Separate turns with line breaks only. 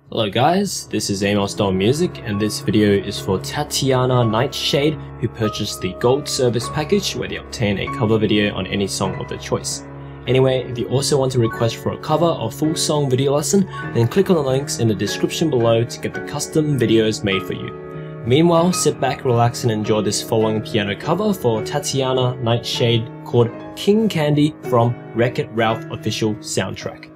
Hello guys, this is Amosdoll Music and this video is for Tatiana Nightshade, who purchased the Gold Service package where they obtain a cover video on any song of their choice. Anyway, if you also want to request for a cover or full song video lesson, then click on the links in the description below to get the custom videos made for you. Meanwhile, sit back, relax and enjoy this following piano cover for Tatiana Nightshade called King Candy from Wreck-It Ralph official soundtrack.